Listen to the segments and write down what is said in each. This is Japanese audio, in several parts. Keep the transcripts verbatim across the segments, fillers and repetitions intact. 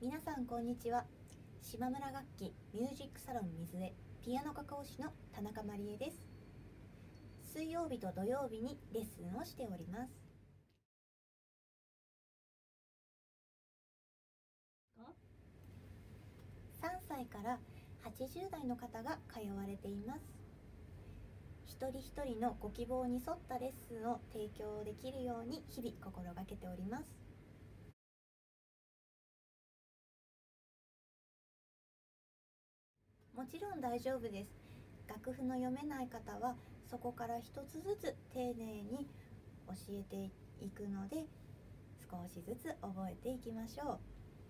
皆さんこんにちは。島村楽器ミュージックサロン水江ピアノ科講師の田中まりえです。水曜日と土曜日にレッスンをしております。さんさいからはちじゅうだいの方が通われています。一人一人のご希望に沿ったレッスンを提供できるように日々心がけております。もちろん大丈夫です。楽譜の読めない方はそこから一つずつ丁寧に教えていくので、少しずつ覚えていきましょ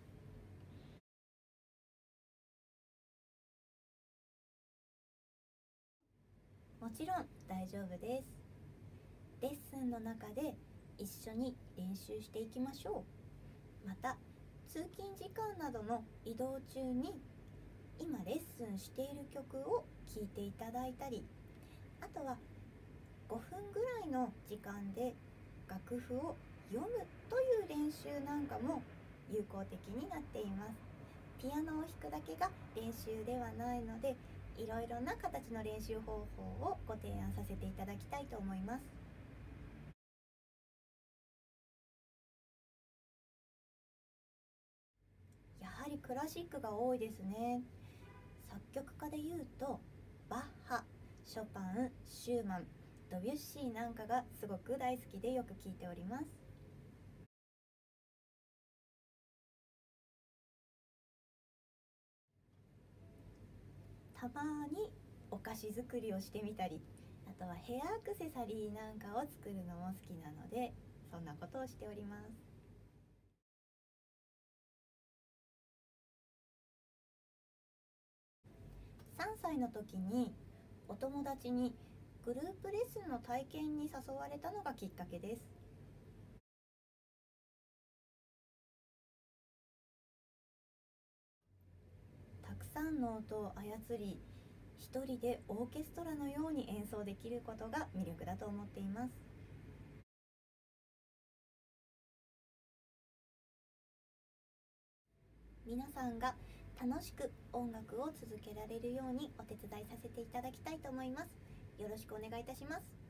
う。もちろん大丈夫です。レッスンの中で一緒に練習していきましょう。また通勤時間などの移動中に今レッスンしている曲を聴いていただいたり、あとはごふんぐらいの時間で楽譜を読むという練習なんかも有効的になっています。ピアノを弾くだけが練習ではないので、いろいろな形の練習方法をご提案させていただきたいと思います。やはりクラシックが多いですね。作曲家でいうとバッハ、ショパン、シューマン、ドビュッシーなんかがすごく大好きでよく聴いております。たまにお菓子作りをしてみたり、あとはヘアアクセサリーなんかを作るのも好きなので、そんなことをしております。さんさいの時にお友達にグループレッスンの体験に誘われたのがきっかけです。たくさんの音を操り、一人でオーケストラのように演奏できることが魅力だと思っています。皆さんが楽しく音楽を続けられるようにお手伝いさせていただきたいと思います。よろしくお願いいたします。